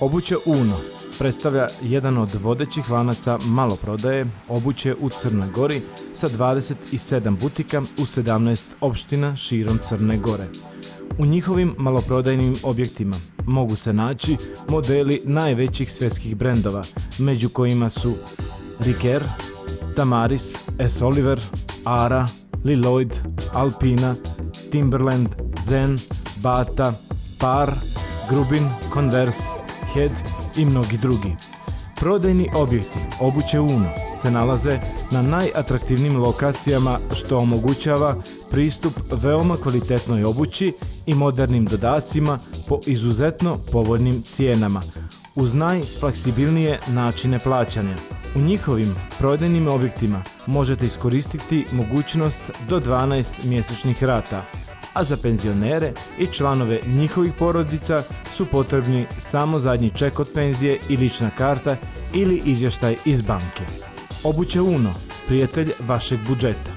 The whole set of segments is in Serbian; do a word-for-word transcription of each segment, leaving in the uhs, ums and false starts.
Obuće Uno predstavlja jedan od vodećih lanaca maloprodaje obuće u Crnoj Gori sa dvadeset sedam butika u sedamnaest opština širom Crne Gore. U njihovim maloprodajnim objektima mogu se naći modeli najvećih svjetskih brendova, među kojima su Riker, Tamaris, S. Oliver, Ara, Liloid, Alpina, Timberland, Zen, Bata, Par, Grubin, Converse, Head i mnogi drugi. Prodajni objekti obuće Uno se nalaze na najatraktivnijim lokacijama što omogućava pristup veoma kvalitetnoj obući i modernim dodacima po izuzetno povoljnim cijenama, uz najfleksibilnije načine plaćanja. U njihovim prodajnim objektima možete iskoristiti mogućnost do dvanaest mjesečnih rata, a za penzionere i članove njihovih porodica su potrebni samo zadnji ček od penzije i lična karta ili izvještaj iz banke. Obuće Uno, prijatelj vašeg budžeta.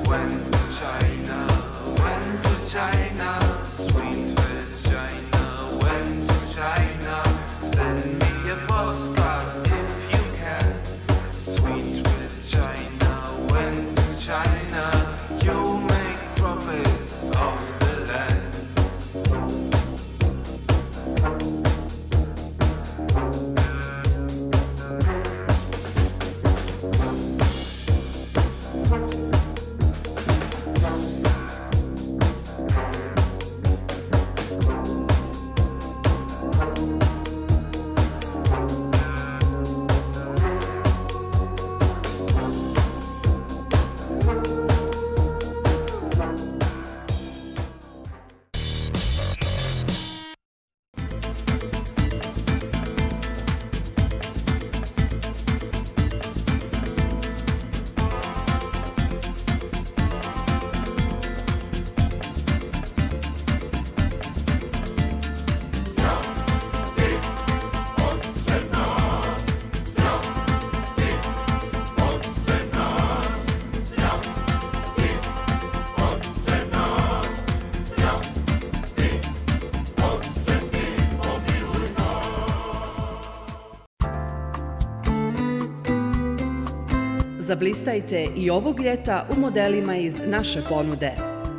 Zablistajte i ovog ljeta u modelima iz naše ponude.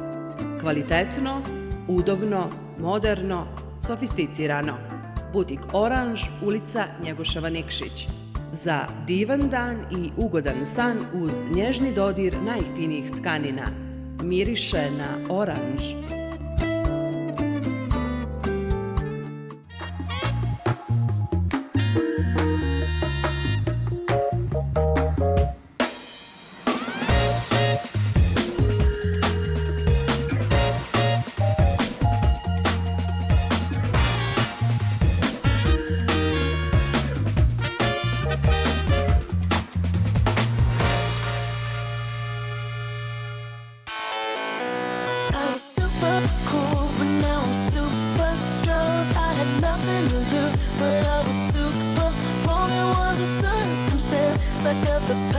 Kvalitetno, udobno, moderno, sofisticirano. Butik Oranž, ulica Njegoševa Nikšić. Za divan dan i ugodan san uz nježni dodir najfinijih tkanina. Miriše na oranž. Like the